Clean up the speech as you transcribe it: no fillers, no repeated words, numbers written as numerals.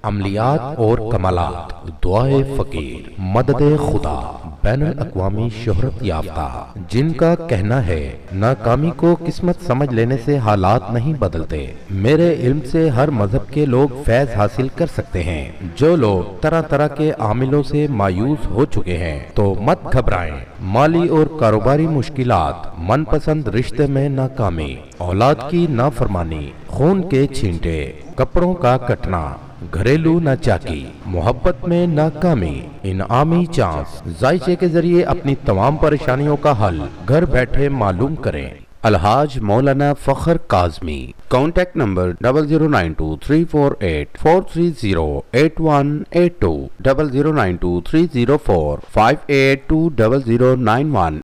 अमलियात और कमालात, दुआए फकीर, मदद खुदा, बैनुल अक़वामी शोहरत याफ्ता, जिनका कहना है नाकामी को किस्मत समझ लेने से हालात नहीं बदलते। मेरे इल्म से हर मजहब के लोग फैज हासिल कर सकते हैं। जो लोग तरह तरह के आमिलों से मायूस हो चुके हैं तो मत घबराएं। माली और कारोबारी मुश्किलात, मनपसंद रिश्ते में नाकामी, औलाद की नाफरमानी, खून के छींटे, कपड़ों का कटना, घरेलू नाचाकी, मोहब्बत में नाकामी, इनामी चांस, जायचे के जरिए अपनी तमाम परेशानियों का हल घर बैठे मालूम करें। अलहाज मौलाना फखर काज़मी। Contact number 00923484308182, 00923045820091।